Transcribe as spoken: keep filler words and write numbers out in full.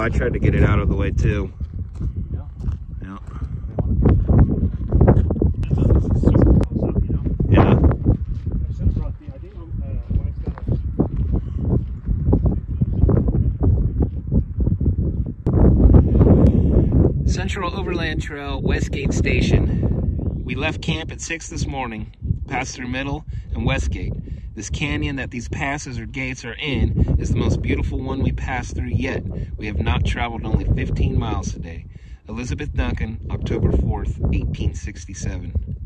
I tried to get it out of the way too. Yeah. Yeah. Yeah. Central Overland Trail, Westgate Station. We left camp at six this morning, passed through Middle and Westgate. This canyon that these passes or gates are in is the most beautiful one we passed through yet. We have not traveled only fifteen miles today. Elizabeth Duncan, October fourth, eighteen sixty-seven.